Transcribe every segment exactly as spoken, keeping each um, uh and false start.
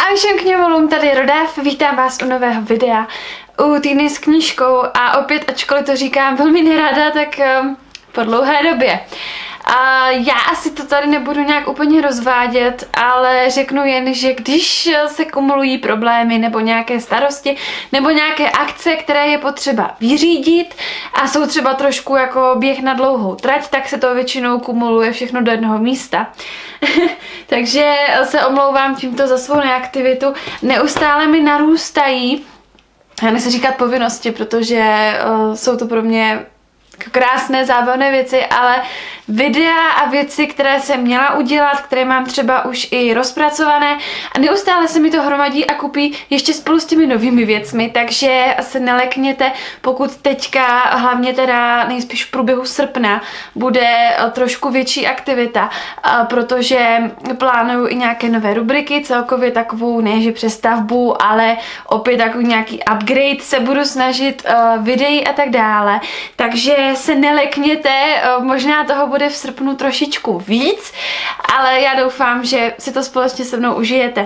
Ahoj všem kniholům, tady Rodev, vítám vás u nového videa u týdny s knížkou a opět, ačkoliv to říkám velmi nerada, tak um, po dlouhé době. A já asi to tady nebudu nějak úplně rozvádět, ale řeknu jen, že když se kumulují problémy nebo nějaké starosti nebo nějaké akce, které je potřeba vyřídit a jsou třeba trošku jako běh na dlouhou trať, tak se to většinou kumuluje všechno do jednoho místa. Takže se omlouvám tímto za svou neaktivitu. Neustále mi narůstají, já nechci říkat povinnosti, protože uh, jsou to pro mě krásné, zábavné věci, ale videa a věci, které jsem měla udělat, které mám třeba už i rozpracované a neustále se mi to hromadí a kupí ještě spolu s těmi novými věcmi, takže se nelekněte, pokud teďka, hlavně teda nejspíš v průběhu srpna, bude trošku větší aktivita, protože plánuju i nějaké nové rubriky, celkově takovou, ne že přestavbu, ale opět takový nějaký upgrade se budu snažit, videí a tak dále, takže se nelekněte, možná toho bude v srpnu trošičku víc, ale já doufám, že si to společně se mnou užijete.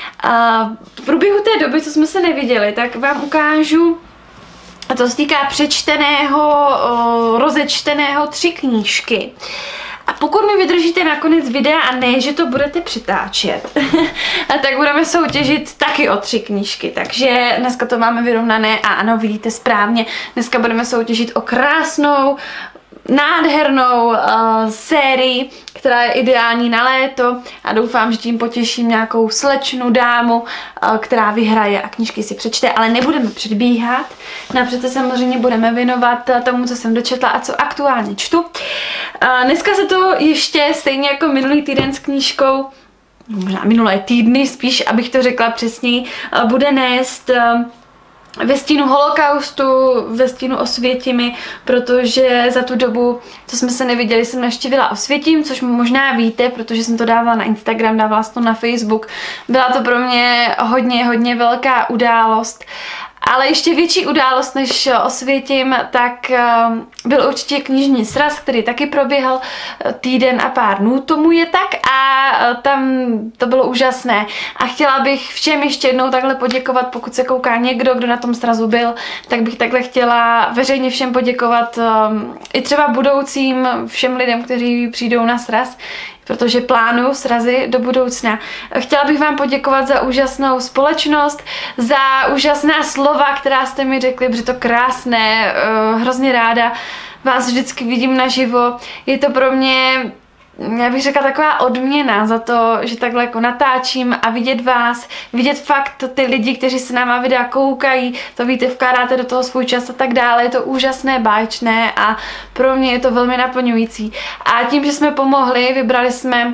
V průběhu té doby, co jsme se neviděli, tak vám ukážu, a to se týká přečteného, rozečteného tři knížky. A pokud mi vydržíte nakonec videa a ne, že to budete přitáčet, tak budeme soutěžit taky o tři knížky. Takže dneska to máme vyrovnané a ano, vidíte správně, dneska budeme soutěžit o krásnou, nádhernou uh, sérii, která je ideální na léto a doufám, že tím potěším nějakou slečnu dámu, uh, která vyhraje a knížky si přečte, ale nebudeme předbíhat. Napřed se samozřejmě budeme věnovat tomu, co jsem dočetla a co aktuálně čtu. Uh, dneska se to ještě stejně jako minulý týden s knížkou, možná minulé týdny spíš, abych to řekla přesněji, uh, bude nést uh, ve stínu holokaustu, ve stínu Osvětimi, protože za tu dobu, co jsme se neviděli, jsem navštívila Osvětim, což možná víte, protože jsem to dávala na Instagram, dávala jsem to na Facebook. Byla to pro mě hodně, hodně velká událost. Ale ještě větší událost než Osvětim, tak byl určitě knižní sraz, který taky proběhl týden a pár dnů tomu je tak a tam to bylo úžasné. A chtěla bych všem ještě jednou takhle poděkovat, pokud se kouká někdo, kdo na tom srazu byl, tak bych takhle chtěla veřejně všem poděkovat i třeba budoucím všem lidem, kteří přijdou na sraz, protože plánuju srazy do budoucna. Chtěla bych vám poděkovat za úžasnou společnost, za úžasná slova, která jste mi řekli, protože to krásné, hrozně ráda vás vždycky vidím naživo. Je to pro mě, já bych řekla, taková odměna za to, že takhle jako natáčím a vidět vás, vidět fakt ty lidi, kteří se na má videa koukají, to víte, vkládáte do toho svůj čas a tak dále, je to úžasné, báječné a pro mě je to velmi naplňující. A tím, že jsme pomohli, vybrali jsme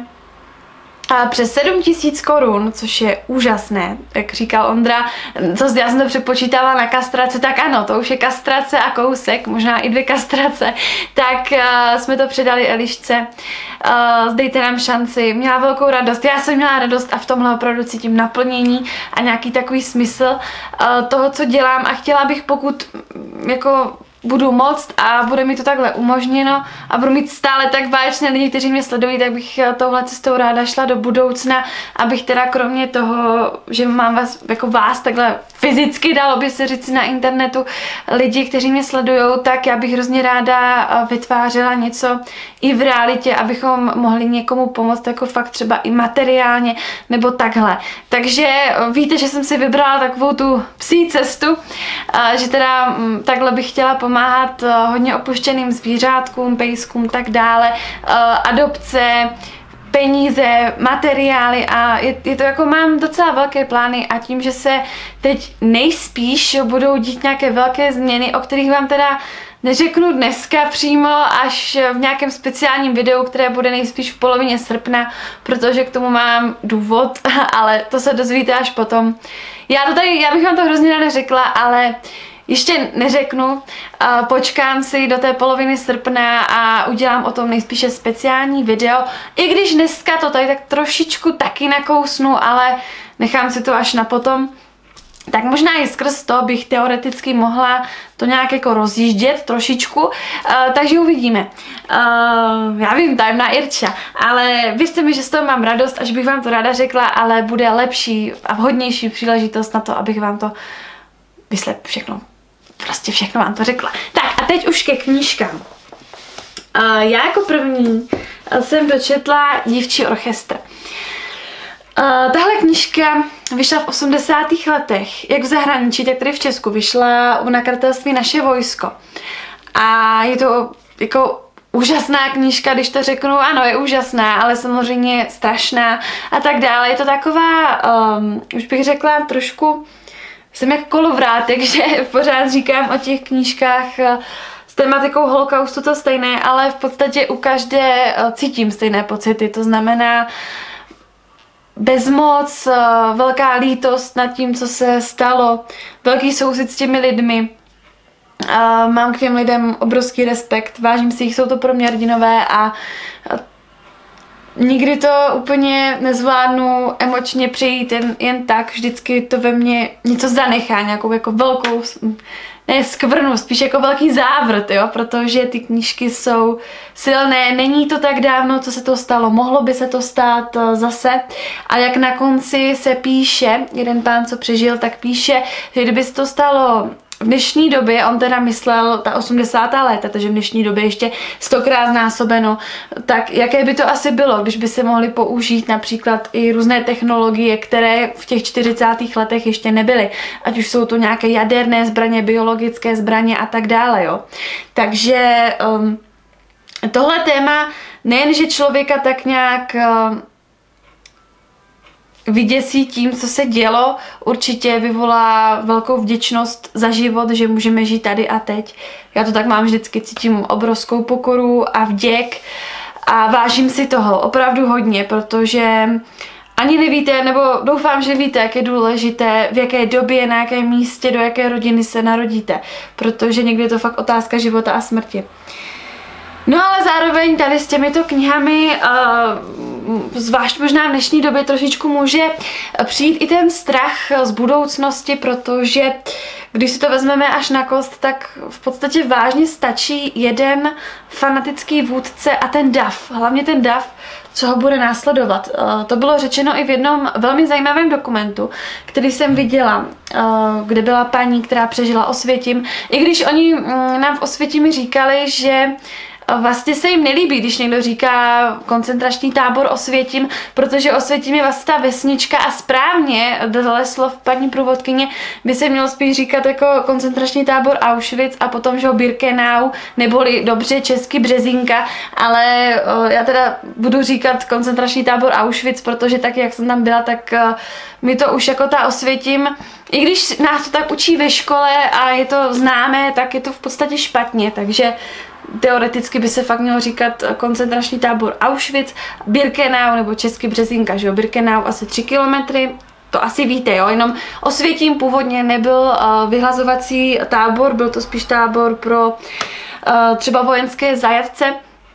a přes sedm tisíc korun, což je úžasné, jak říkal Ondra, co já jsem to přepočítala na kastrace, tak ano, to už je kastrace a kousek, možná i dvě kastrace, tak uh, jsme to předali Elišce, uh, dejte nám šanci, měla velkou radost, já jsem měla radost a v tomhle opravdu cítím naplnění a nějaký takový smysl uh, toho, co dělám a chtěla bych, pokud jako budu moct a bude mi to takhle umožněno a budu mít stále tak báječné lidi, kteří mě sledují, tak bych touhle cestou ráda šla do budoucna, abych teda kromě toho, že mám vás, jako vás takhle fyzicky, dalo by se říct na internetu, lidi, kteří mě sledují, tak já bych hrozně ráda vytvářela něco i v realitě, abychom mohli někomu pomoct, jako fakt třeba i materiálně, nebo takhle. Takže víte, že jsem si vybrala takovou tu psí cestu, že teda takhle bych chtěla pomáhat hodně opuštěným zvířátkům, pejskům, tak dále, adopce, peníze, materiály a je, je to jako, mám docela velké plány a tím, že se teď nejspíš budou dít nějaké velké změny, o kterých vám teda neřeknu dneska přímo, až v nějakém speciálním videu, které bude nejspíš v polovině srpna, protože k tomu mám důvod, ale to se dozvíte až potom. Já to tady, já bych vám to hrozně ráda řekla, ale ještě neřeknu, počkám si do té poloviny srpna a udělám o tom nejspíše speciální video, i když dneska to tady tak trošičku taky nakousnu, ale nechám si to až na potom. tak možná i skrz to bych teoreticky mohla to nějak jako rozjíždět trošičku, uh, takže uvidíme. Uh, já vím, tajemná Irča, ale věřte mi, že z toho mám radost, až bych vám to ráda řekla, ale bude lepší a vhodnější příležitost na to, abych vám to vyslep všechno, prostě všechno vám to řekla. Tak a teď už ke knížkám. Uh, já jako první jsem dočetla Dívčí orchestr. Uh, tahle knížka vyšla v osmdesátých letech, jak v zahraničí, tak tady v Česku. Vyšla u nakladatelství Naše vojsko. A je to jako úžasná knížka, když to řeknu, ano, je úžasná, ale samozřejmě strašná a tak dále. Je to taková, um, už bych řekla trošku, jsem jak kolovrátek, že pořád říkám o těch knížkách s tematikou holokaustu to stejné, ale v podstatě u každé cítím stejné pocity. To znamená bezmoc, velká lítost nad tím, co se stalo, velký soucit s těmi lidmi. Mám k těm lidem obrovský respekt, vážím si jich, jsou to pro mě hrdinové a nikdy to úplně nezvládnu emočně přejít jen, jen tak, vždycky to ve mně něco zanechá, nějakou jako velkou, ne skvrnu, spíš jako velký závrt, jo, protože ty knížky jsou silné, není to tak dávno, co se to stalo, mohlo by se to stát zase a jak na konci se píše, jeden pán, co přežil, tak píše, že kdyby se to stalo v dnešní době, on teda myslel ta osmdesátá léta, takže v dnešní době ještě stokrát znásobeno, tak jaké by to asi bylo, když by se mohly použít například i různé technologie, které v těch čtyřicátých letech ještě nebyly. Ať už jsou to nějaké jaderné zbraně, biologické zbraně a tak dále, jo. Takže um, tohle téma nejen, že člověka tak nějak um, vyděsí tím, co se dělo, určitě vyvolá velkou vděčnost za život, že můžeme žít tady a teď. Já to tak mám vždycky, cítím obrovskou pokoru a vděk a vážím si toho opravdu hodně, protože ani nevíte, nebo doufám, že víte, jak je důležité, v jaké době, na jakém místě, do jaké rodiny se narodíte, protože někdy je to fakt otázka života a smrti. No ale zároveň tady s těmito knihami, uh, zvlášť možná v dnešní době, trošičku může přijít i ten strach z budoucnosti, protože když si to vezmeme až na kost, tak v podstatě vážně stačí jeden fanatický vůdce a ten dav, hlavně ten dav, co ho bude následovat. Uh, to bylo řečeno i v jednom velmi zajímavém dokumentu, který jsem viděla, uh, kde byla paní, která přežila Osvětim. I když oni um, nám v Osvětimi říkali, že vlastně se jim nelíbí, když někdo říká koncentrační tábor Osvětim, protože Osvětim je vlastně ta vesnička a správně, dle slov paní průvodkyně, by se mělo spíš říkat jako koncentrační tábor Auschwitz a potom, že ho Birkenau, neboli dobře česky Březinka, ale o, já teda budu říkat koncentrační tábor Auschwitz, protože tak, jak jsem tam byla, tak o, mi to už jako ta Osvětim, i když nás to tak učí ve škole a je to známé, tak je to v podstatě špatně, takže teoreticky by se fakt mělo říkat koncentrační tábor Auschwitz, Birkenau nebo česky Březinka, že jo, Birkenau asi tři kilometry, to asi víte, jo, jenom Osvětim původně nebyl uh, vyhlazovací tábor, byl to spíš tábor pro uh, třeba vojenské zajatce.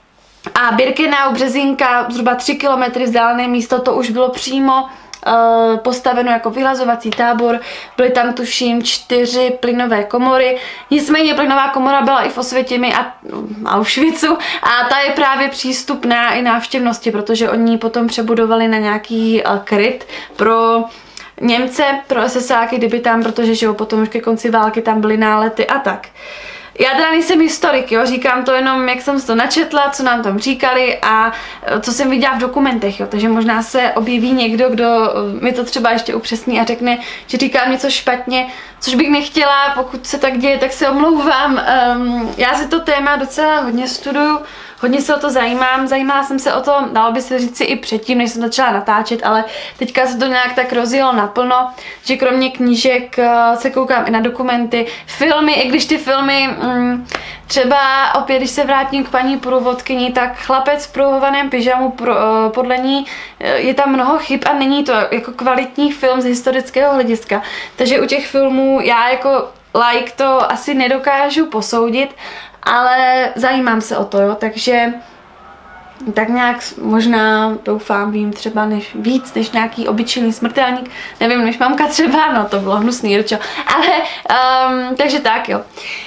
A Birkenau, Březinka, zhruba tři kilometry vzdálené místo, to už bylo přímo Uh, postaveno jako vyhlazovací tábor, byly tam tuším čtyři plynové komory, nicméně plynová komora byla i v Osvětimi a um, Auschwitzu a ta je právě přístupná i návštěvnosti, protože oni ji potom přebudovali na nějaký uh, kryt pro Němce, pro esesáky, kdyby tam, protože že jo, potom už ke konci války tam byly nálety a tak. Já teda nejsem historik, jo, říkám to jenom, jak jsem to načetla, co nám tam říkali a co jsem viděla v dokumentech, jo, takže možná se objeví někdo, kdo mi to třeba ještě upřesní a řekne, že říkám něco špatně, což bych nechtěla, pokud se tak děje, tak se omlouvám. Um, já si to téma docela hodně studuju, hodně se o to zajímám, zajímala jsem se o to, dalo by se říci i předtím, než jsem začala natáčet, ale teďka se to nějak tak rozjelo naplno, že kromě knížek se koukám i na dokumenty, filmy, i když ty filmy, mm, třeba opět, když se vrátím k paní průvodkyni, tak Chlapec v pruhovaném pyžamu, pro, podle ní je tam mnoho chyb a není to jako kvalitní film z historického hlediska, takže u těch filmů já jako like to asi nedokážu posoudit, ale zajímám se o to, jo, takže tak nějak možná, doufám, vím třeba než, víc než nějaký obyčejný smrtelník, nevím, než mamka třeba, no to bylo hnusný, Jirčo, ale, um, takže tak jo.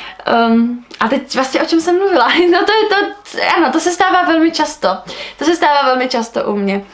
Um, a teď vlastně o čem jsem mluvila? No to je to, ano, to se stává velmi často, to se stává velmi často u mě.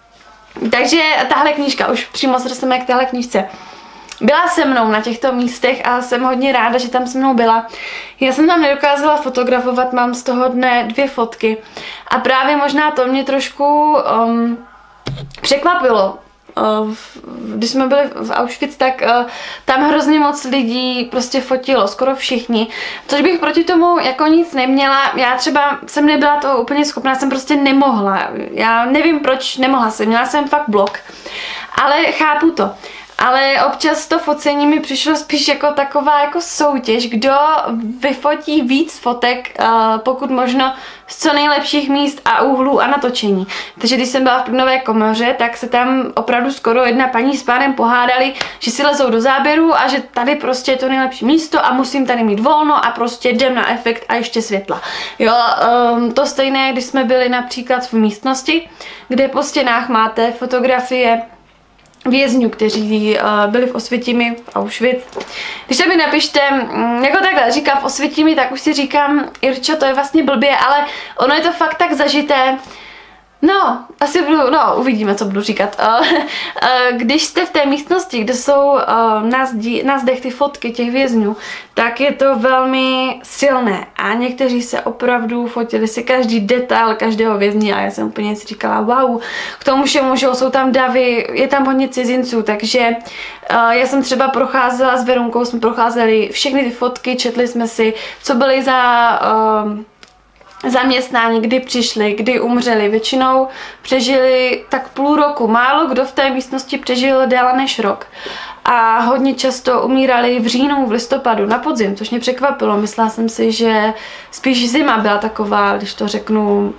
Takže tahle knížka, už přímo se dostaneme k téhle knížce. Byla se mnou na těchto místech a jsem hodně ráda, že tam se mnou byla. Já jsem tam nedokázala fotografovat, mám z toho dne dvě fotky. A právě možná to mě trošku um, překvapilo. Uh, když jsme byli v Auschwitz, tak uh, tam hrozně moc lidí prostě fotilo, skoro všichni. Což bych proti tomu jako nic neměla. Já třeba jsem nebyla toho úplně schopná, jsem prostě nemohla. Já nevím, proč nemohla jsem, měla jsem fakt blok. Ale chápu to. Ale občas to focení mi přišlo spíš jako taková jako soutěž, kdo vyfotí víc fotek, uh, pokud možno z co nejlepších míst a úhlů a natočení. Takže když jsem byla v plynové komoře, tak se tam opravdu skoro jedna paní s pánem pohádali, že si lezou do záběru a že tady prostě je to nejlepší místo a musím tady mít volno a prostě jdem na efekt a ještě světla. Jo, um, to stejné, když jsme byli například v místnosti, kde po stěnách máte fotografie vězňů, kteří uh, byli v Osvětimi, v Auschwitz. Když mi napište, um, jako takhle říkám v Osvětimi, tak už si říkám, Irčo, to je vlastně blbě, ale ono je to fakt tak zažité. No, asi budu, no, uvidíme, co budu říkat. Uh, uh, když jste v té místnosti, kde jsou uh, na, zdi, na zdech ty fotky těch vězňů, tak je to velmi silné a někteří se opravdu fotili si každý detail každého vězně a já jsem úplně si říkala, wow, k tomu všemu, že jsou tam davy, je tam hodně cizinců, takže uh, já jsem třeba procházela s Verunkou, jsme procházeli všechny ty fotky, četli jsme si, co byly za Uh, zaměstnání, kdy přišli, kdy umřeli. Většinou přežili tak půl roku. Málo kdo v té místnosti přežil déle než rok. A hodně často umírali v říjnu, v listopadu, na podzim, což mě překvapilo. Myslela jsem si, že spíš zima byla taková, když to řeknu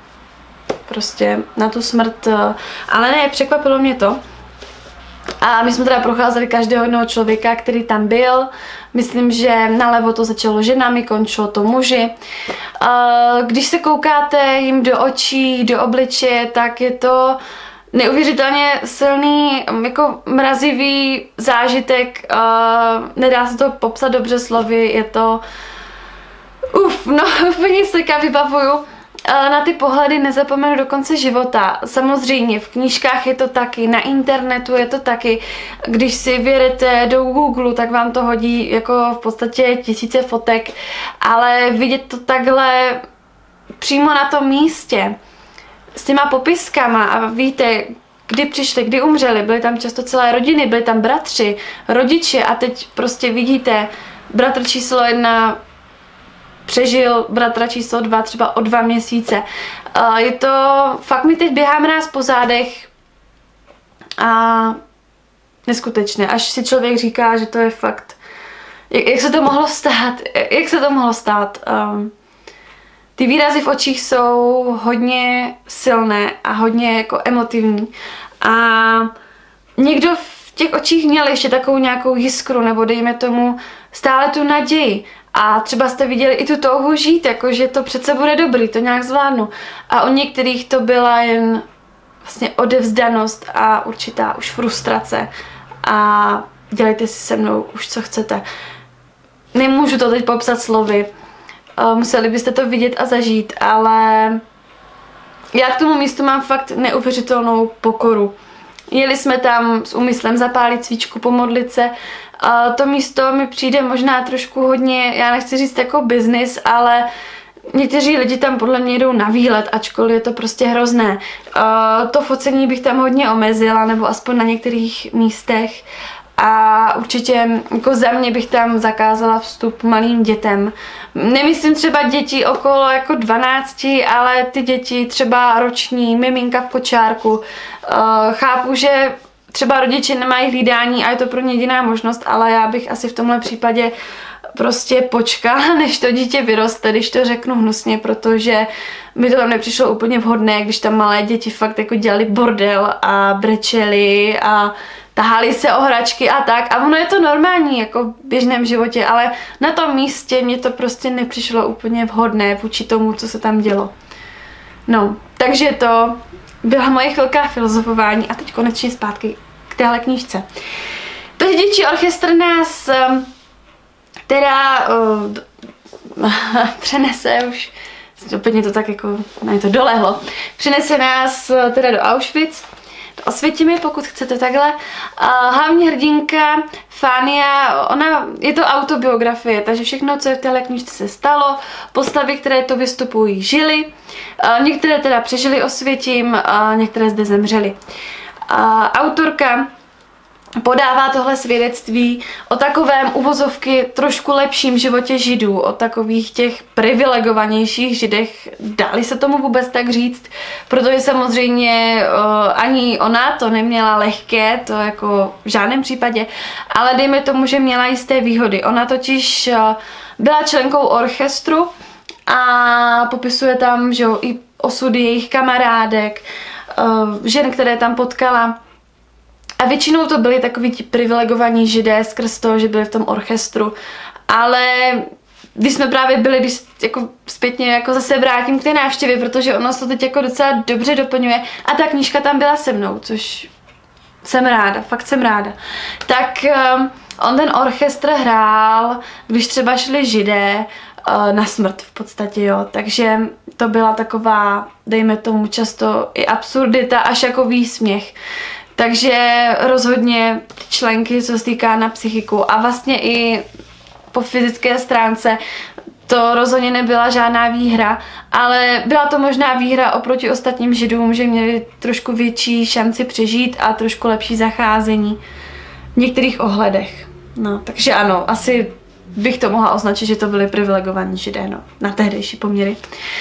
prostě na tu smrt. Ale ne, překvapilo mě to. A my jsme teda procházeli každého jednoho člověka, který tam byl. Myslím, že nalevo to začalo ženami, končilo to muži. Když se koukáte jim do očí, do obličeje, tak je to neuvěřitelně silný, jako mrazivý zážitek. Nedá se to popsat dobře slovy, je to uf, no úplně se vybavuju. Na ty pohledy nezapomenu do konce života. Samozřejmě v knížkách je to taky, na internetu je to taky. Když si vyjedete do Google, tak vám to hodí jako v podstatě tisíce fotek, ale vidět to takhle přímo na tom místě s těma popiskama a víte, kdy přišli, kdy umřeli, byly tam často celé rodiny, byli tam bratři, rodiče a teď prostě vidíte bratr číslo jedna přežil bratra číslo dva třeba o dva měsíce. Je to, fakt mi teď běhá mráz po zádech a neskutečné, až si člověk říká, že to je fakt, jak, jak se to mohlo stát, jak se to mohlo stát. Um, ty výrazy v očích jsou hodně silné a hodně jako emotivní a někdo v těch očích měl ještě takovou nějakou jiskru nebo dejme tomu stále tu naději. A třeba jste viděli i tu touhu žít, jako že to přece bude dobrý, to nějak zvládnu. A u některých to byla jen vlastně odevzdanost a určitá už frustrace. A dělejte si se mnou už co chcete. Nemůžu to teď popsat slovy. Museli byste to vidět a zažít, ale já k tomu místu mám fakt neuvěřitelnou pokoru. Jeli jsme tam s úmyslem zapálit svíčku, pomodlit se. A to místo mi přijde možná trošku hodně, já nechci říct jako biznis, ale někteří lidi tam podle mě jdou na výlet, ačkoliv je to prostě hrozné. A to focení bych tam hodně omezila, nebo aspoň na některých místech. A určitě jako za mě bych tam zakázala vstup malým dětem. Nemyslím třeba děti okolo jako dvanácti, ale ty děti třeba roční, miminka v kočárku. Uh, chápu, že třeba rodiče nemají hlídání a je to pro ně jediná možnost, ale já bych asi v tomhle případě prostě počkala, než to dítě vyroste, když to řeknu hnusně, protože mi to tam nepřišlo úplně vhodné, když tam malé děti fakt jako dělali bordel a brečeli a tahali se o hračky a tak. A ono je to normální jako v běžném životě, ale na tom místě mě to prostě nepřišlo úplně vhodné vůči tomu, co se tam dělo. No, takže to byla moje chvilka filozofování a teď konečně zpátky k téhle knížce. Takže děvčí orchestr nás teda uh, přenese už, úplně to tak jako, ne, to dolehlo, přenese nás teda do Auschwitz, do Osvětimi, pokud chcete takhle. Uh, hlavní hrdinka Fania, ona, je to autobiografie, takže všechno, co je v téhle knížce, se stalo, postavy, které to vystupují, žily, uh, některé teda přežily Osvětim, uh, některé zde zemřely. Uh, autorka podává tohle svědectví o takovém uvozovky trošku lepším životě Židů, o takových těch privilegovanějších Židech, dali se tomu vůbec tak říct, protože samozřejmě uh, ani ona to neměla lehké, to jako v žádném případě, ale dejme tomu, že měla jisté výhody. Ona totiž uh, byla členkou orchestru a popisuje tam, že jo, i osudy jejich kamarádek, uh, žen, které tam potkala. A většinou to byli takoví ti privilegovaní Židé skrz toho, že byli v tom orchestru. Ale když jsme právě byli, když jako zpětně jako zase vrátím k té návštěvě, protože ono se to teď jako docela dobře doplňuje a ta knížka tam byla se mnou, což jsem ráda, fakt jsem ráda. Tak um, on ten orchestr hrál, když třeba šli Židé uh, na smrt v podstatě, jo. Takže to byla taková, dejme tomu často i absurdita až jako výsměch. Takže rozhodně členky, co se týká na psychiku a vlastně i po fyzické stránce, to rozhodně nebyla žádná výhra, ale byla to možná výhra oproti ostatním Židům, že měli trošku větší šanci přežít a trošku lepší zacházení v některých ohledech. No, takže ano, asi bych to mohla označit, že to byly privilegovaní Židé, no, na tehdejší poměry.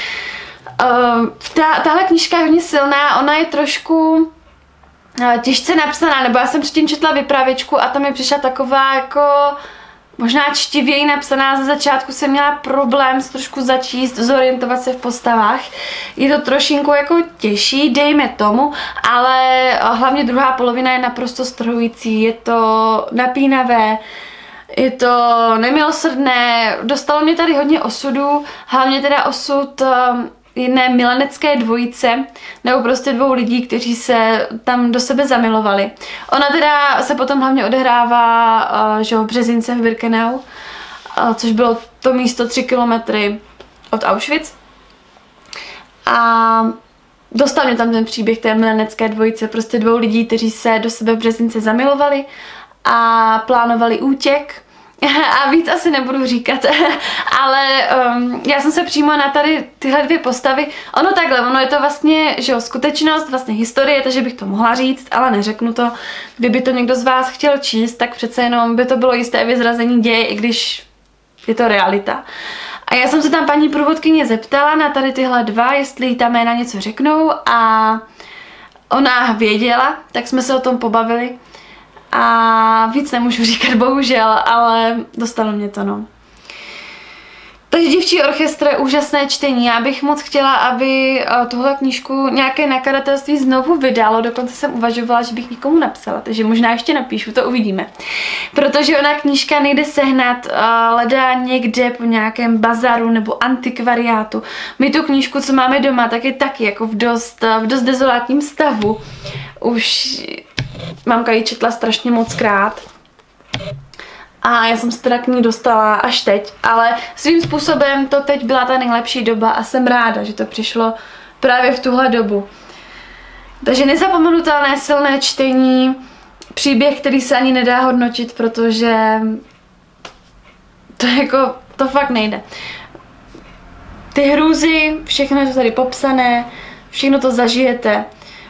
Uh, ta, tahle knížka je hodně silná, ona je trošku těžce napsaná, nebo já jsem předtím četla vypravěčku a tam mi přišla taková jako možná čtivěji napsaná. Ze začátku jsem měla problém s trošku začíst, zorientovat se v postavách. Je to trošinku jako těžší, dejme tomu, ale hlavně druhá polovina je naprosto strhující, je to napínavé, je to nemilosrdné, dostalo mě tady hodně osudů, hlavně teda osud jedné milenecké dvojice, nebo prostě dvou lidí, kteří se tam do sebe zamilovali. Ona teda se potom hlavně odehrává uh, že v Březince v Birkenau, uh, což bylo to místo tři kilometry od Auschwitz. A dostal mě tam ten příběh té milenecké dvojice, prostě dvou lidí, kteří se do sebe v Březince zamilovali a plánovali útěk. A víc asi nebudu říkat, ale um, já jsem se přímo na tady tyhle dvě postavy, ono takhle, ono je to vlastně, že jo, skutečnost, vlastně historie, takže bych to mohla říct, ale neřeknu to. Kdyby to někdo z vás chtěl číst, tak přece jenom by to bylo jisté vyzrazení děje, i když je to realita. A já jsem se tam paní průvodkyně zeptala na tady tyhle dva, jestli jí ta jména něco řeknou a ona věděla, tak jsme se o tom pobavili. A víc nemůžu říkat, bohužel, ale dostalo mě to, no. Takže Děvčí orchestr je úžasné čtení. Já bych moc chtěla, aby tuhle knížku nějaké nakladatelství znovu vydalo. Dokonce jsem uvažovala, že bych někomu napsala, takže možná ještě napíšu, to uvidíme. Protože ona knížka nejde sehnat, leda někde po nějakém bazaru nebo antikvariátu. My tu knížku, co máme doma, tak je taky jako v dost, v dost dezolátním stavu. Už mamka ji četla strašně moc krát. A já jsem se teda k ní dostala až teď, ale svým způsobem to teď byla ta nejlepší doba a jsem ráda, že to přišlo právě v tuhle dobu. Takže nezapomenutelné silné čtení, příběh, který se ani nedá hodnotit, protože to jako, to fakt nejde. Ty hrůzy, všechno je to tady popsané, všechno to zažijete.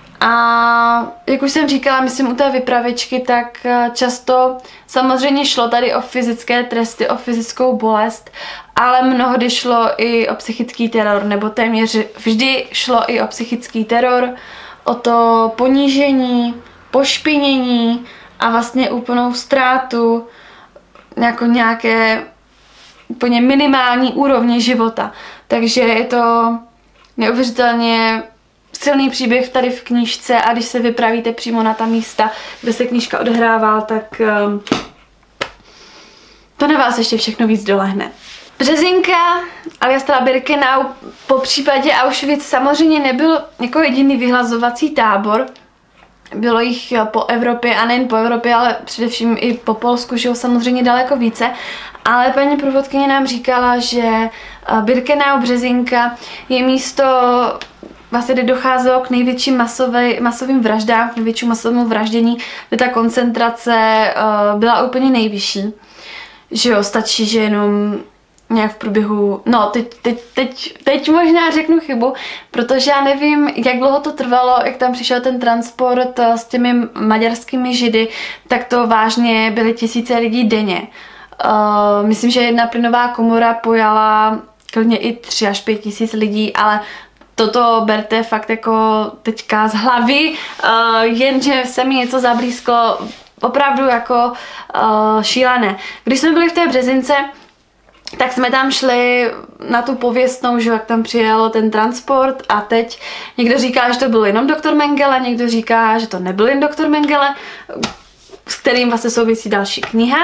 A jak už jsem říkala, myslím u té vypravěčky, tak často samozřejmě šlo tady o fyzické tresty, o fyzickou bolest, ale mnohdy šlo i o psychický teror, nebo téměř vždy šlo i o psychický teror, o to ponížení, pošpinění a vlastně úplnou ztrátu jako nějaké úplně minimální úrovně života. Takže je to neuvěřitelně silný příběh tady v knížce a když se vypravíte přímo na ta místa, kde se knížka odehrává, tak um, to na vás ještě všechno víc dolehne. Březinka, alias teda Birkenau, po případě Auschwitz samozřejmě nebyl jako jediný vyhlazovací tábor. Bylo jich po Evropě a nejen po Evropě, ale především i po Polsku, že jo, samozřejmě daleko více. Ale paní průvodkyně nám říkala, že Birkenau, Březinka je místo, vlastně kde docházelo k největším masové, masovým vraždám, k největšímu masovému vraždění, kde ta koncentrace uh, byla úplně nejvyšší. Že jo, stačí, že jenom nějak v průběhu, no teď, teď, teď, teď možná řeknu chybu, protože já nevím, jak dlouho to trvalo, jak tam přišel ten transport s těmi maďarskými židy, tak to vážně byly tisíce lidí denně. Uh, myslím, že jedna plynová komora pojala klidně i tři až pět tisíc lidí, ale toto berte fakt jako teďka z hlavy, uh, jenže se mi něco zablízklo opravdu jako uh, šílené. Když jsme byli v té Březince, tak jsme tam šli na tu pověstnou, že jak tam přijel ten transport a teď někdo říká, že to byl jenom doktor Mengele, někdo říká, že to nebyl jen doktor Mengele, s kterým vlastně souvisí další kniha.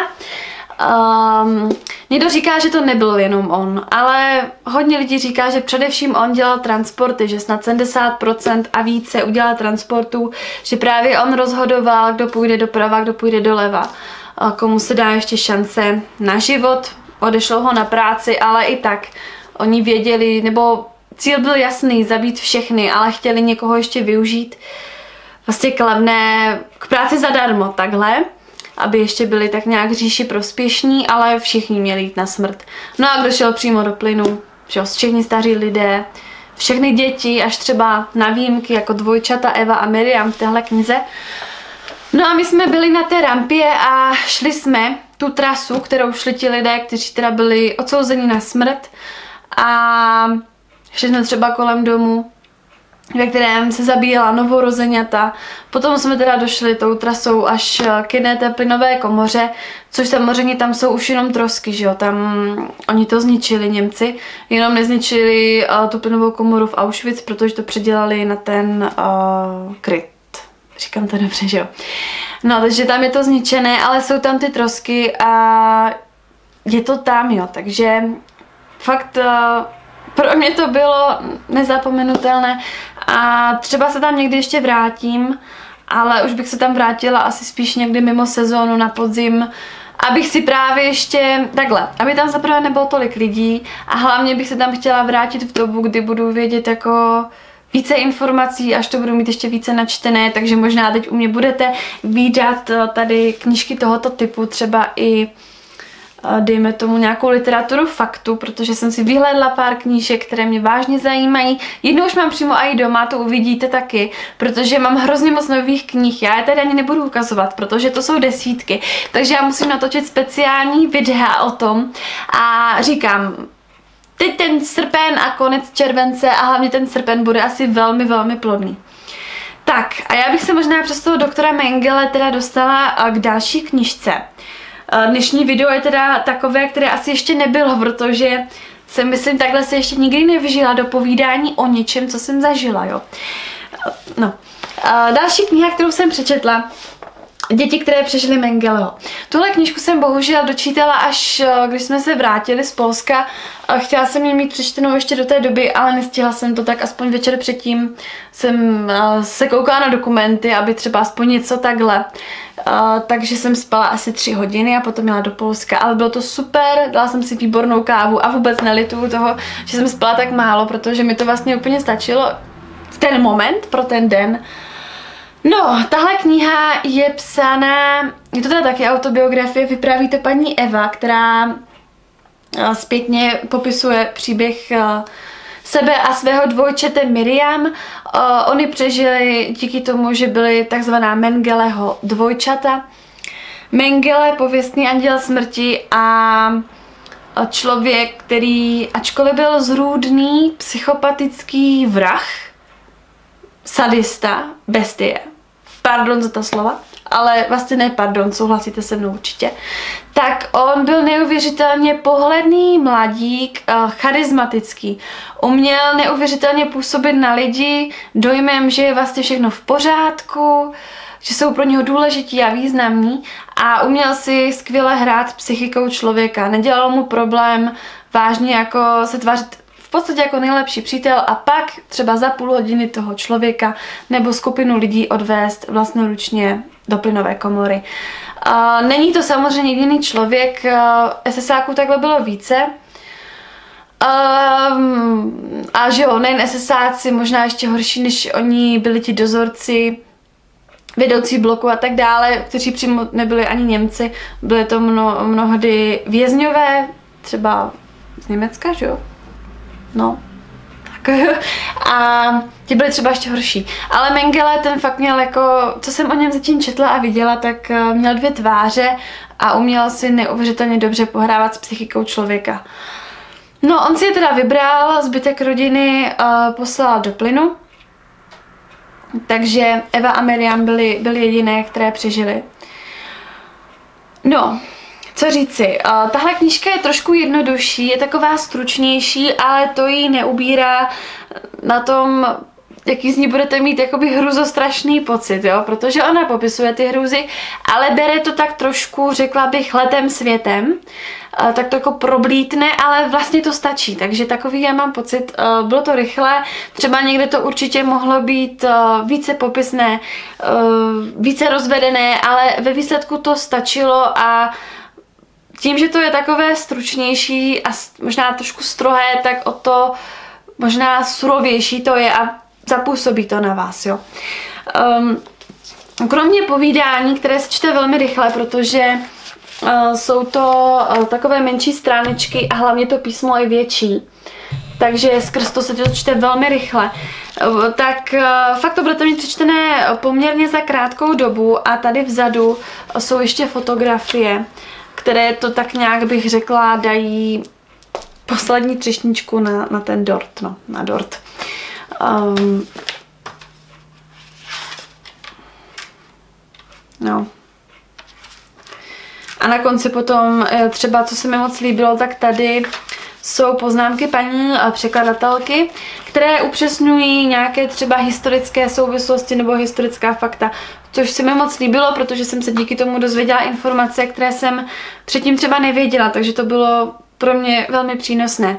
Um, někdo říká, že to nebyl jenom on, ale hodně lidí říká, že především on dělal transporty, že snad sedmdesát procent a více udělal transportů, že právě on rozhodoval, kdo půjde doprava, kdo půjde doleva, komu se dá ještě šance na život. Odešlo ho na práci, ale i tak oni věděli, nebo cíl byl jasný, zabít všechny, ale chtěli někoho ještě využít vlastně k levné, k práci zadarmo, takhle, aby ještě byli tak nějak říši prospěšní, ale všichni měli jít na smrt. No a kdo šel přímo do plynu, že všichni staří lidé, všechny děti, až třeba na výjimky, jako dvojčata Eva a Miriam v téhle knize. No a my jsme byli na té rampě a šli jsme tu trasu, kterou šli ti lidé, kteří teda byli odsouzeni na smrt, a šli jsme třeba kolem domu, ve kterém se zabíjela novorozeňata. Potom jsme teda došli tou trasou až k jedné té plynové komoře, což samozřejmě tam jsou už jenom trosky, že jo, tam oni to zničili Němci, jenom nezničili uh, tu plynovou komoru v Auschwitz, protože to předělali na ten uh, kryt. Říkám to dobře, že jo. No, takže tam je to zničené, ale jsou tam ty trosky a je to tam, jo, takže fakt uh, pro mě to bylo nezapomenutelné a třeba se tam někdy ještě vrátím, ale už bych se tam vrátila asi spíš někdy mimo sezónu na podzim, abych si právě ještě, takhle, aby tam zaprvé nebylo tolik lidí a hlavně bych se tam chtěla vrátit v dobu, kdy budu vědět jako více informací, až to budu mít ještě více načtené, takže možná teď u mě budete vídat tady knížky tohoto typu, třeba i dejme tomu nějakou literaturu faktu, protože jsem si vyhlédla pár knížek, které mě vážně zajímají. Jednou už mám přímo i doma, to uvidíte taky, protože mám hrozně moc nových knih. Já je tady ani nebudu ukazovat, protože to jsou desítky, takže já musím natočit speciální videa o tom a říkám, teď ten srpen a konec července a hlavně ten srpen bude asi velmi, velmi plodný. Tak a já bych se možná přes toho doktora Mengele teda dostala k další knížce. Dnešní video je teda takové, které asi ještě nebylo, protože jsem, myslím, takhle se ještě nikdy nevyžila do povídání o něčem, co jsem zažila, jo. No. Další kniha, kterou jsem přečetla, Děti, které přežily Mengeleho. Tuhle knížku jsem bohužel dočítala až když jsme se vrátili z Polska. Chtěla jsem ji mít přečtenou ještě do té doby, ale nestihla jsem to, tak aspoň večer předtím jsem se koukala na dokumenty, aby třeba aspoň něco takhle. Takže jsem spala asi tři hodiny a potom jela do Polska, ale bylo to super, dala jsem si výbornou kávu a vůbec nelituju toho, že jsem spala tak málo, protože mi to vlastně úplně stačilo v ten moment, pro ten den. No, tahle kniha je psaná, je to teda taky autobiografie, vypráví to paní Eva, která zpětně popisuje příběh sebe a svého dvojčete Miriam. Oni přežili díky tomu, že byli takzvaná Mengeleho dvojčata. Mengele, pověstný anděl smrti a člověk, který, ačkoliv byl zrůdný, psychopatický vrah, sadista, bestie. Pardon za ta slova, ale vlastně ne pardon, souhlasíte se mnou určitě. Tak on byl neuvěřitelně pohledný mladík, charismatický. Uměl neuvěřitelně působit na lidi dojmem, že je vlastně všechno v pořádku, že jsou pro něho důležití a významní a uměl si skvěle hrát s psychikou člověka. Nedělalo mu problém vážně jako se tvářit v podstatě jako nejlepší přítel a pak třeba za půl hodiny toho člověka nebo skupinu lidí odvést vlastnoručně do plynové komory. Uh, není to samozřejmě jediný člověk, uh, SSáků takhle bylo více. Um, a že jo, nejen SSáci, možná ještě horší než oni byli ti dozorci, vedoucí bloku a tak dále, kteří přímo nebyli ani Němci, byly to mno, mnohdy vězňové, třeba z Německa, že jo? No, tak. A ti byli třeba ještě horší. Ale Mengele ten fakt měl jako, co jsem o něm zatím četla a viděla, tak měl dvě tváře a uměl si neuvěřitelně dobře pohrávat s psychikou člověka. No, on si je teda vybral, zbytek rodiny uh, poslal do plynu, takže Eva a Miriam byly, byly jediné, které přežily. No, co říci, uh, tahle knížka je trošku jednodušší, je taková stručnější, ale to jí neubírá na tom, jaký z ní budete mít jakoby hruzostrašný pocit, jo, protože ona popisuje ty hrůzy, ale bere to tak trošku, řekla bych, letem světem, uh, tak to jako problítne, ale vlastně to stačí, takže takový já mám pocit, uh, bylo to rychle, třeba někde to určitě mohlo být uh, více popisné, uh, více rozvedené, ale ve výsledku to stačilo a tím, že to je takové stručnější a možná trošku strohé, tak o to možná surovější to je a zapůsobí to na vás, jo. Um, kromě povídání, které se čte velmi rychle, protože uh, jsou to uh, takové menší stránečky a hlavně to písmo je větší, takže skrz to se to čte velmi rychle, uh, tak uh, fakt to budete mít přečtené poměrně za krátkou dobu a tady vzadu jsou ještě fotografie, které to tak nějak bych řekla dají poslední třešničku na, na ten dort, no, na dort. Um, no. A na konci potom třeba, co se mi moc líbilo, tak tady jsou poznámky paní překladatelky, které upřesňují nějaké třeba historické souvislosti nebo historická fakta, což se mi moc líbilo, protože jsem se díky tomu dozvěděla informace, které jsem předtím třeba nevěděla, takže to bylo pro mě velmi přínosné.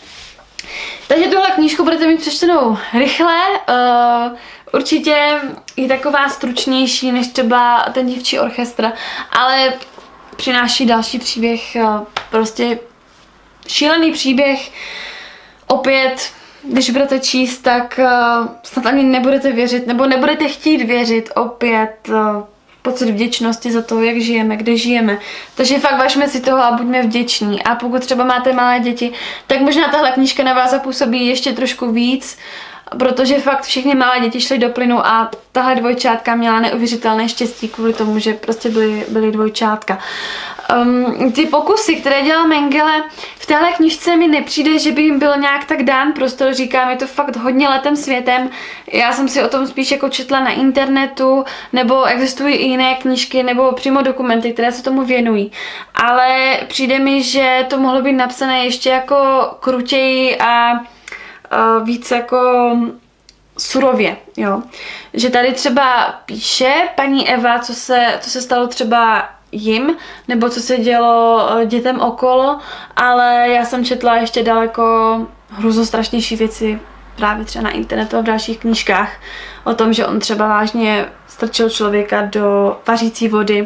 Takže tuhle knížku budete mít přečtenou rychle, uh, určitě je taková stručnější než třeba ten Dívčí orchestr, ale přináší další příběh, uh, prostě šílený příběh. Opět, když budete číst, tak uh, snad ani nebudete věřit, nebo nebudete chtít věřit, opět uh, pocit vděčnosti za to, jak žijeme, kde žijeme. Takže fakt važme si toho a buďme vděční. A pokud třeba máte malé děti, tak možná tahle knížka na vás zapůsobí ještě trošku víc, protože fakt všechny malé děti šly do plynu a tahle dvojčátka měla neuvěřitelné štěstí kvůli tomu, že prostě byly, byly dvojčátka. Um, ty pokusy, které dělal Mengele, v téhle knižce mi nepřijde, že by jim byl nějak tak dán prostor, říkám, je to fakt hodně letem světem. Já jsem si o tom spíš jako četla na internetu, nebo existují i jiné knížky, nebo přímo dokumenty, které se tomu věnují. Ale přijde mi, že to mohlo být napsané ještě jako krutěji a uh, víc jako surově, jo. Že tady třeba píše paní Eva, co se, co se stalo třeba jim, nebo co se dělo dětem okolo, ale já jsem četla ještě daleko hruzostrašnější věci právě třeba na internetu a v dalších knížkách o tom, že on třeba vážně strčil člověka do vařící vody,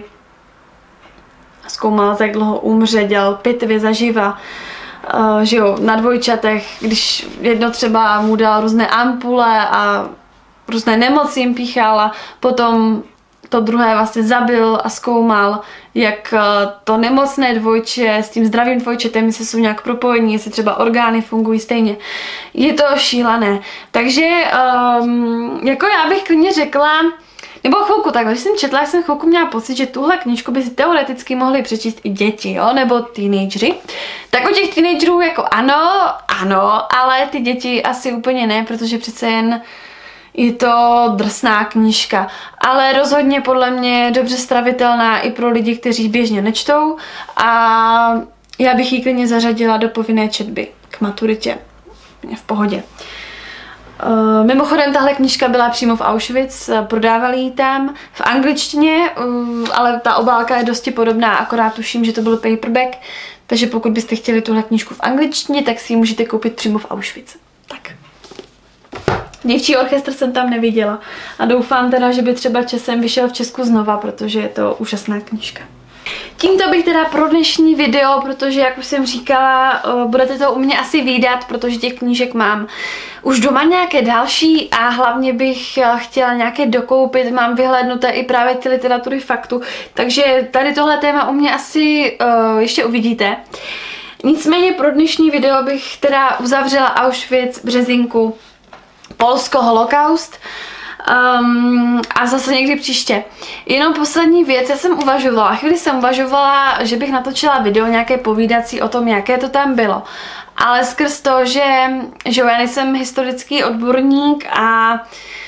zkoumal, jak dlouho umře, dělal pitvy zaživa, uh, že jo, na dvojčatech, když jedno třeba mu dal různé ampule a různé nemoci jim píchal a potom to druhé vlastně zabil a zkoumal, jak to nemocné dvojče s tím zdravým dvojčetem, jestli jsou nějak propojení, jestli třeba orgány fungují stejně. Je to šílené. Takže um, jako já bych klidně řekla, nebo chvilku takhle, když jsem četla, jsem chvilku měla pocit, že tuhle knížku by si teoreticky mohli přečíst i děti, jo, nebo teenageři. Tak u těch teenagerů jako ano, ano, ale ty děti asi úplně ne, protože přece jen je to drsná knížka, ale rozhodně podle mě dobře stravitelná i pro lidi, kteří běžně nečtou a já bych ji klidně zařadila do povinné četby k maturitě. V pohodě. Uh, mimochodem tahle knížka byla přímo v Auschwitz, prodávali ji tam v angličtině, uh, ale ta obálka je dosti podobná, akorát tuším, že to byl paperback, takže pokud byste chtěli tuhle knížku v angličtině, tak si ji můžete koupit přímo v Auschwitz. Tak. Děvčí orchestr jsem tam neviděla a doufám teda, že by třeba časem vyšel v Česku znova, protože je to úžasná knížka. Tímto bych teda pro dnešní video, protože jak už jsem říkala, budete to u mě asi vídat, protože těch knížek mám už doma nějaké další a hlavně bych chtěla nějaké dokoupit, mám vyhlédnuté i právě ty literatury faktu, takže tady tohle téma u mě asi uh, ještě uvidíte. Nicméně pro dnešní video bych teda uzavřela Auschwitz, Březinku, Polsko, holokaust. Um, a zase někdy příště. Jenom poslední věc, já jsem uvažovala, chvíli jsem uvažovala, že bych natočila video nějaké povídací o tom, jaké to tam bylo. Ale skrz to, že, že já nejsem historický odborník a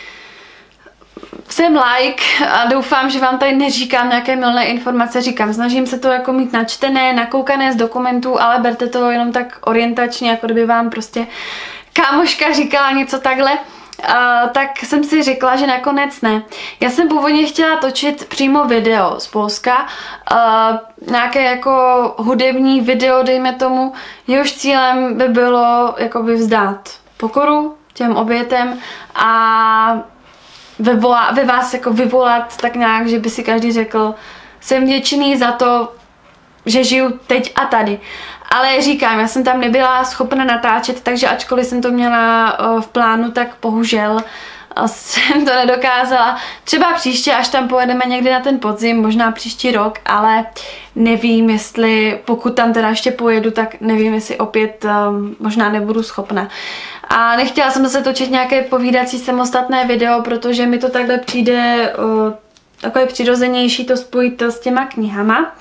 jsem like a doufám, že vám tady neříkám nějaké mylné informace, říkám, snažím se to jako mít načtené, nakoukané z dokumentů, ale berte to jenom tak orientačně, jako kdyby vám prostě kámoška říkala něco takhle. Uh, tak jsem si řekla, že nakonec ne. Já jsem původně chtěla točit přímo video z Polska, uh, nějaké jako hudební video, dejme tomu, jehož cílem by bylo jakoby vzdát pokoru těm obětem a vyvolá, ve vás jako vyvolat tak nějak, že by si každý řekl, jsem vděčný za to, že žiju teď a tady. Ale říkám, já jsem tam nebyla schopna natáčet, takže ačkoliv jsem to měla v plánu, tak bohužel jsem to nedokázala. Třeba příště, až tam pojedeme někdy na ten podzim, možná příští rok, ale nevím, jestli, pokud tam teda ještě pojedu, tak nevím, jestli opět um, možná nebudu schopna. A nechtěla jsem zase točit nějaké povídací samostatné video, protože mi to takhle přijde uh, takové přirozenější to spojit s těma knihama,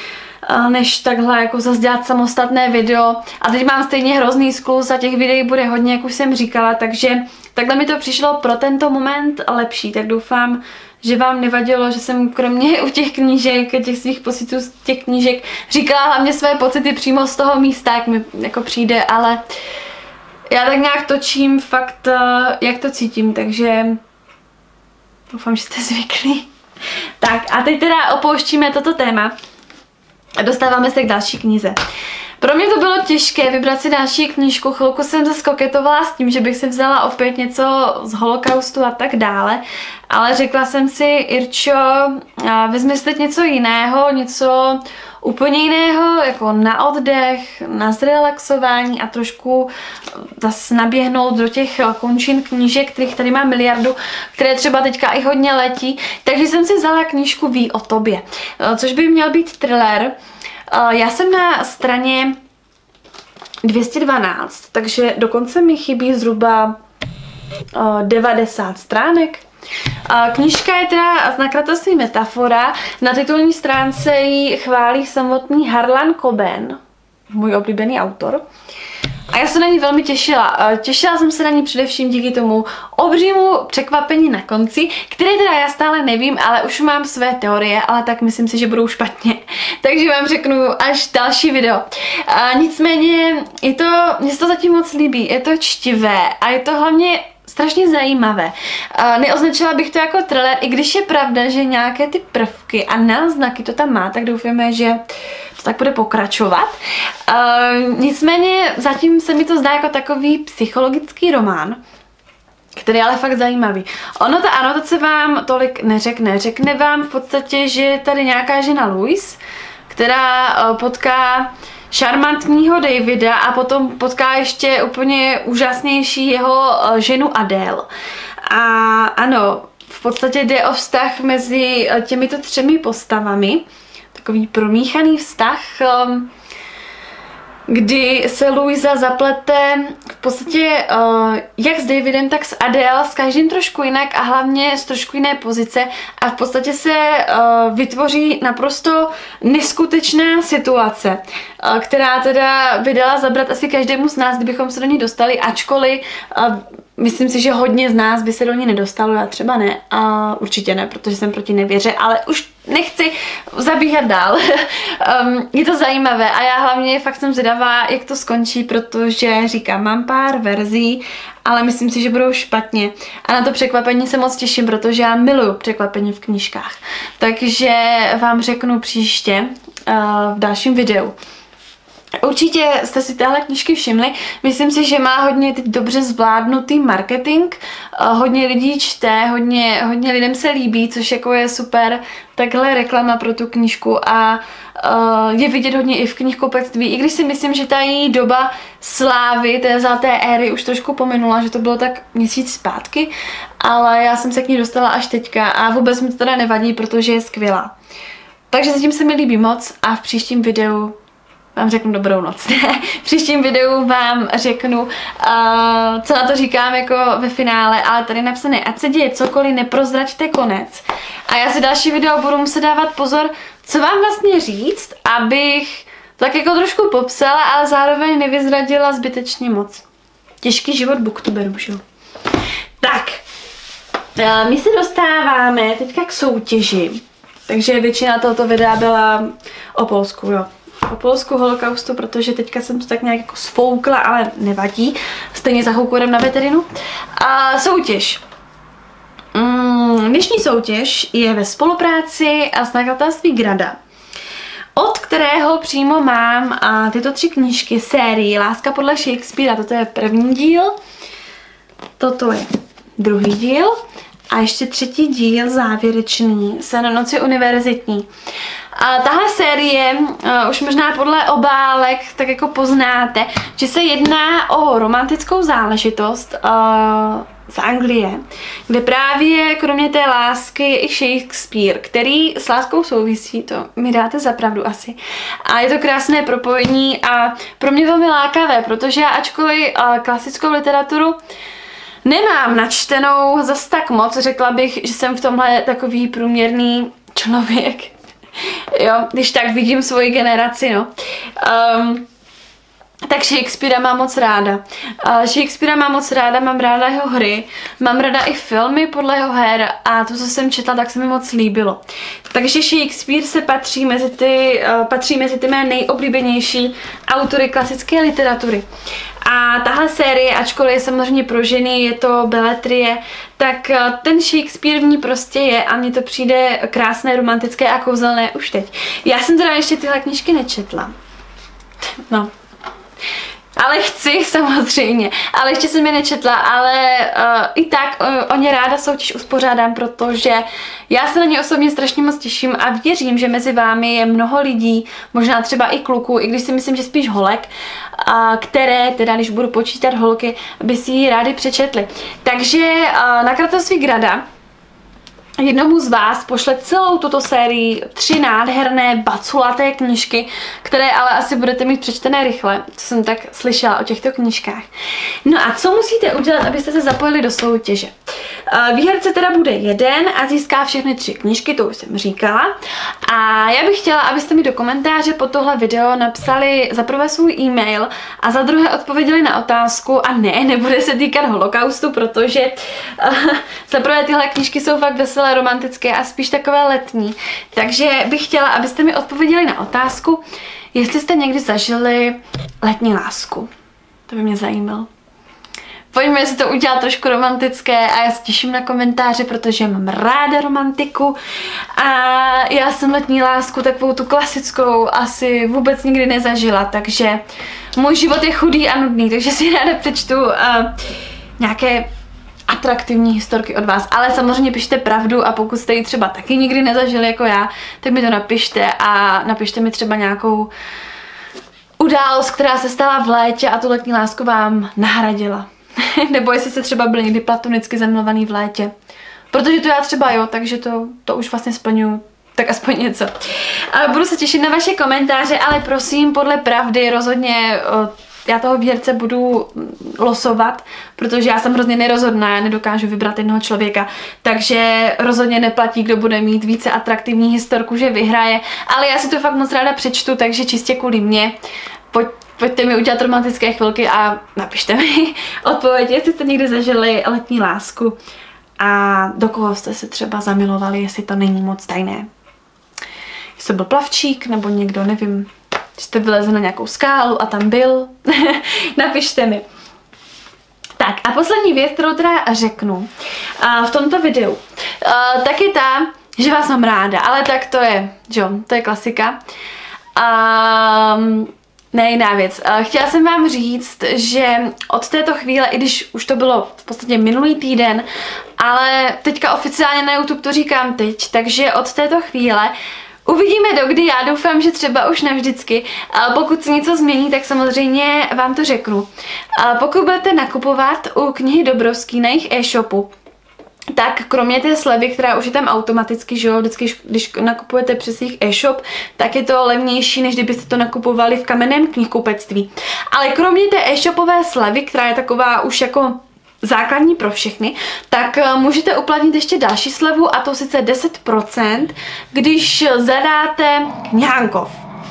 než takhle jako zase dělat samostatné video. A teď mám stejně hrozný skluz a těch videí bude hodně, jak už jsem říkala, takže takhle mi to přišlo pro tento moment lepší. Tak doufám, že vám nevadilo, že jsem kromě u těch knížek, těch svých pocitů z těch knížek říkala hlavně své pocity přímo z toho místa, jak mi jako přijde, ale já tak nějak točím fakt, jak to cítím, takže doufám, že jste zvyklí. Tak a teď teda opouštíme toto téma. A dostáváme se k další knize. Pro mě to bylo těžké vybrat si další knížku, chvilku jsem se skoketovala s tím, že bych si vzala opět něco z holokaustu a tak dále, ale řekla jsem si, Irčo, vezmi si teď něco jiného, něco úplně jiného, jako na oddech, na zrelaxování a trošku zase naběhnout do těch končin knížek, kterých tady mám miliardu, které třeba teďka i hodně letí. Takže jsem si vzala knížku Ví o tobě, což by měl být thriller. Já jsem na straně dvě stě dvanáct, takže dokonce mi chybí zhruba devadesát stránek. Knížka je teda z nakladatelství Metafora, na titulní stránce ji chválí samotný Harlan Coben, můj oblíbený autor. A já se na ní velmi těšila. Těšila jsem se na ní především díky tomu obřímu překvapení na konci, které teda já stále nevím, ale už mám své teorie, ale tak myslím si, že budou špatně. Takže vám řeknu až další video. A nicméně je to, mně se to zatím moc líbí, je to čtivé a je to hlavně strašně zajímavé. Uh, neoznačila bych to jako thriller, i když je pravda, že nějaké ty prvky a náznaky to tam má, tak doufáme, že to tak bude pokračovat. Uh, nicméně zatím se mi to zdá jako takový psychologický román, který je ale fakt zajímavý. Ono ta anotace vám tolik neřekne. Řekne vám v podstatě, že je tady nějaká žena Louise, která uh, potká šarmantního Davida a potom potká ještě úplně úžasnější jeho ženu Adele. A ano, v podstatě jde o vztah mezi těmito třemi postavami. Takový promíchaný vztah, kdy se Louisa zaplete v podstatě uh, jak s Davidem, tak s Adele, s každým trošku jinak a hlavně z trošku jiné pozice a v podstatě se uh, vytvoří naprosto neskutečná situace, uh, která teda by dala zabrat asi každému z nás, kdybychom se do ní dostali, ačkoliv uh, myslím si, že hodně z nás by se do ní nedostalo, já třeba ne, a určitě ne, protože jsem proti nevěře, ale už nechci zabíhat dál. um, je to zajímavé a já hlavně fakt jsem zvědavá, jak to skončí, protože říkám, mám pár verzí, ale myslím si, že budou špatně. A na to překvapení se moc těším, protože já miluju překvapení v knížkách. Takže vám řeknu příště uh, v dalším videu. Určitě jste si téhle knížky všimli, myslím si, že má hodně teď dobře zvládnutý marketing, hodně lidí čte, hodně, hodně lidem se líbí, což jako je super takhle reklama pro tu knížku a uh, je vidět hodně i v knihkupectví, i když si myslím, že ta její doba slávy, té zlaté éry už trošku pominula, že to bylo tak měsíc zpátky, ale já jsem se k ní dostala až teďka a vůbec mi to teda nevadí, protože je skvělá. Takže zatím se mi líbí moc a v příštím videu vám řeknu dobrou noc. V příštím videu vám řeknu, uh, co na to říkám jako ve finále, ale tady napsané, ať se děje cokoliv, neprozraďte konec. A já si další video budu muset dávat pozor, co vám vlastně říct, abych tak jako trošku popsala, ale zároveň nevyzradila zbytečně moc. Těžký život booktuberů, jo. Tak, uh, my se dostáváme teďka k soutěži. Takže většina tohoto videa byla o Polsku, jo. O Polsku, holokaustu, protože teďka jsem to tak nějak jako sfoukla, ale nevadí. Stejně za chvilku jdem na veterinu. A soutěž. Mm, dnešní soutěž je ve spolupráci s nakladatelství Grada, od kterého přímo mám a tyto tři knížky sérii Láska podle Shakespearea. Toto je první díl, toto je druhý díl a ještě třetí díl závěrečný, Sen noci univerzitní. A tahle série, uh, už možná podle obálek tak jako poznáte, že se jedná o romantickou záležitost uh, z Anglie, kde právě kromě té lásky je i Shakespeare, který s láskou souvisí, to mi dáte za pravdu asi. A je to krásné propojení a pro mě velmi lákavé, protože já ačkoliv uh, klasickou literaturu nemám načtenou zas tak moc, řekla bych, že jsem v tomhle takový průměrný člověk. Jo, když tak vidím svoji generaci, no. Um, tak Shakespearea mám moc ráda. Uh, Shakespearea mám moc ráda, mám ráda jeho hry, mám ráda i filmy podle jeho her a to, co jsem četla, tak se mi moc líbilo. Takže Shakespeare se patří mezi ty, uh, patří mezi ty mé nejoblíbenější autory klasické literatury. A tahle série, ačkoliv je samozřejmě pro ženy, je to beletrie, tak ten Shakespeare v ní prostě je a mně to přijde krásné, romantické a kouzelné už teď. Já jsem teda ještě tyhle knížky nečetla. No. Ale chci samozřejmě, ale ještě jsem je nečetla, ale uh, i tak uh, o ně ráda soutěž uspořádám, protože já se na ně osobně strašně moc těším a věřím, že mezi vámi je mnoho lidí, možná třeba i kluků, i když si myslím, že spíš holek, uh, které, teda když budu počítat holky, by si ji rádi přečetly. Takže uh, nakladatelství Grada jednomu z vás pošle celou tuto sérii tři nádherné baculaté knížky, které ale asi budete mít přečtené rychle, co jsem tak slyšela o těchto knížkách. No a co musíte udělat, abyste se zapojili do soutěže? Výherce teda bude jeden a získá všechny tři knížky, to už jsem říkala. A já bych chtěla, abyste mi do komentáře pod tohle video napsali za prvé svůj e-mail a za druhé odpověděli na otázku a ne, nebude se týkat holokaustu, protože uh, za prvé tyhle knížky jsou fakt veselé, romantické a spíš takové letní. Takže bych chtěla, abyste mi odpověděli na otázku, jestli jste někdy zažili letní lásku. To by mě zajímalo. Pojďme si to udělat trošku romantické a já se těším na komentáře, protože mám ráda romantiku a já jsem letní lásku takovou tu klasickou asi vůbec nikdy nezažila, takže můj život je chudý a nudný, takže si ráda přečtu uh, nějaké atraktivní historky od vás, ale samozřejmě pište pravdu a pokud jste ji třeba taky nikdy nezažili jako já, tak mi to napište a napište mi třeba nějakou událost, která se stala v létě a tu letní lásku vám nahradila. Nebo jestli jste třeba byli někdy platonicky zamilovaný v létě. Protože to já třeba jo, takže to, to už vlastně splňuju. Tak aspoň něco. A budu se těšit na vaše komentáře, ale prosím, podle pravdy rozhodně já toho výherce budu losovat, protože já jsem hrozně nerozhodná, já nedokážu vybrat jednoho člověka, takže rozhodně neplatí, kdo bude mít více atraktivní historku, že vyhraje, ale já si to fakt moc ráda přečtu, takže čistě kvůli mě pojď, pojďte mi udělat romantické chvilky a napište mi odpověď, jestli jste někdy zažili letní lásku a do koho jste se třeba zamilovali, jestli to není moc tajné. Jestli to byl plavčík, nebo někdo, nevím, jste vylezli na nějakou skálu a tam byl, napište mi. Tak a poslední věc, kterou teda řeknu uh, v tomto videu, uh, tak je ta, že vás mám ráda, ale tak to je, jo, to je klasika. Um, ne, jiná věc. Uh, chtěla jsem vám říct, že od této chvíle, i když už to bylo v podstatě minulý týden, ale teďka oficiálně na YouTube to říkám teď, takže od této chvíle uvidíme dokdy, já doufám, že třeba už navždycky. Pokud se něco změní, tak samozřejmě vám to řeknu. Pokud budete nakupovat u knihy Dobrovský na jejich e-shopu, tak kromě té slevy, která už je tam automaticky, že jo, vždycky, když nakupujete přes jejich e-shop, tak je to levnější, než kdybyste to nakupovali v kamenném knihkupectví. Ale kromě té e-shopové slevy, která je taková už jako základní pro všechny, tak můžete uplatnit ještě další slevu, a to sice deset procent, když zadáte Knihánkov.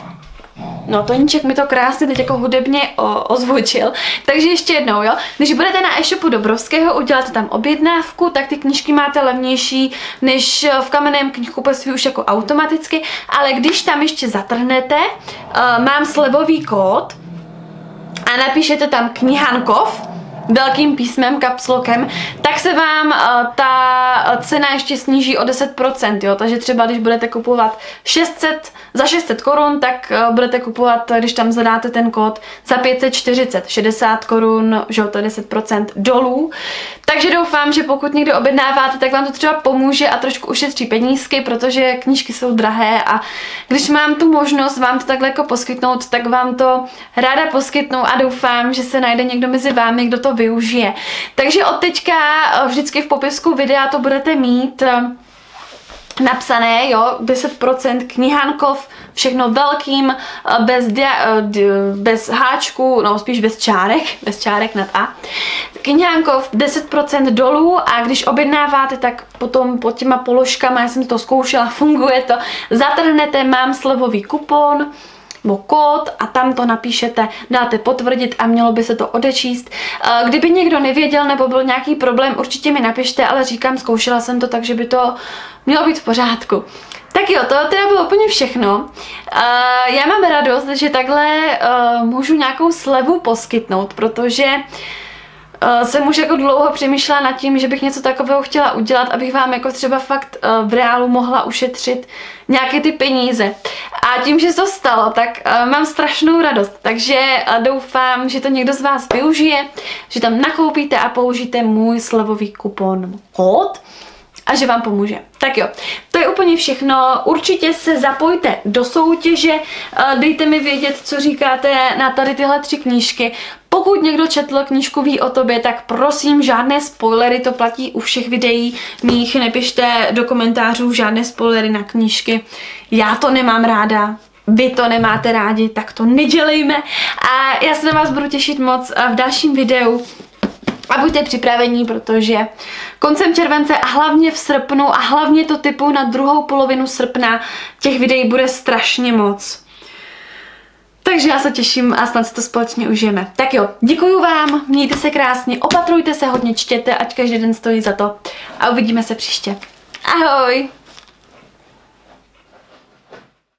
No Toníček mi to krásně teď jako hudebně o, ozvučil. Takže ještě jednou, jo. Když budete na e-shopu Dobrovského, uděláte tam objednávku, tak ty knížky máte levnější než v kamenném knihkupectví už jako automaticky, ale když tam ještě zatrhnete, uh, mám slevový kód a napíšete tam Knihánkov velkým písmem, capslokem, tak se vám uh, ta cena ještě sníží o deset procent, jo, takže třeba když budete kupovat šest set, za šest set korun, tak uh, budete kupovat, když tam zadáte ten kód, za pět set čtyřicet, šedesát korun, že jo, to je deset procent dolů. Takže doufám, že pokud někdo objednáváte, tak vám to třeba pomůže a trošku ušetří penízky, protože knížky jsou drahé a když mám tu možnost vám to takhle jako poskytnout, tak vám to ráda poskytnu a doufám, že se najde někdo mezi vámi, kdo to využije. Takže od teďka vždycky v popisku videa to budete mít napsané, jo, deset procent Knihánkov, všechno velkým, bez, dia, bez háčku, no spíš bez čárek, bez čárek nad A. Knihánkov deset procent dolů a když objednáváte, tak potom pod těma položkama, já jsem to zkoušela, funguje to, zatrhnete, mám slevový kupon, nebo kód a tam to napíšete, dáte potvrdit a mělo by se to odečíst. Kdyby někdo nevěděl nebo byl nějaký problém, určitě mi napište, ale říkám, zkoušela jsem to, takže by to mělo být v pořádku. Tak jo, to teda bylo úplně všechno. Já mám radost, že takhle můžu nějakou slevu poskytnout, protože jsem už jako dlouho přemýšlela nad tím, že bych něco takového chtěla udělat, abych vám jako třeba fakt v reálu mohla ušetřit nějaké ty peníze. A tím, že to stalo, tak mám strašnou radost. Takže doufám, že to někdo z vás využije, že tam nakoupíte a použijete můj slevový kupon kód a že vám pomůže. Tak jo, to je úplně všechno. Určitě se zapojte do soutěže, dejte mi vědět, co říkáte na tady tyhle tři knížky. Pokud někdo četl knížku Ví o tobě, tak prosím, žádné spoilery, to platí u všech videí mých, nepište do komentářů žádné spoilery na knížky. Já to nemám ráda, vy to nemáte rádi, tak to nedělejme. A já se na vás budu těšit moc v dalším videu. A buďte připravení, protože koncem července a hlavně v srpnu a hlavně to typu na druhou polovinu srpna těch videí bude strašně moc. Takže já se těším a snad si to společně užijeme. Tak jo, děkuju vám, mějte se krásně, opatrujte se, hodně čtěte, ať každý den stojí za to a uvidíme se příště. Ahoj!